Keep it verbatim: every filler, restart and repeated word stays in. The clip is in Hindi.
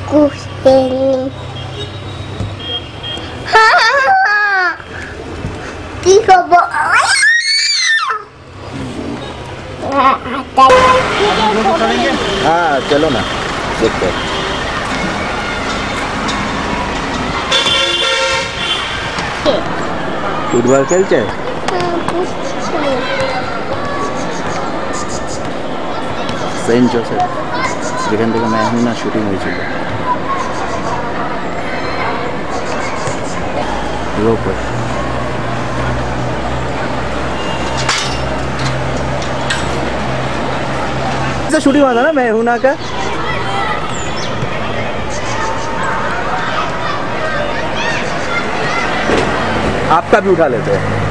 कुछ नहीं। हाँ ठीक है वो हाँ चलो ना देखते हैं। फुटबॉल खेलते सेंट जोसेफ যেখান থেকে মেহনা শুটিং হয়েছিল रोपवे से शूटिंग हुआ था ना मेहूना का। आपका भी उठा लेते हैं।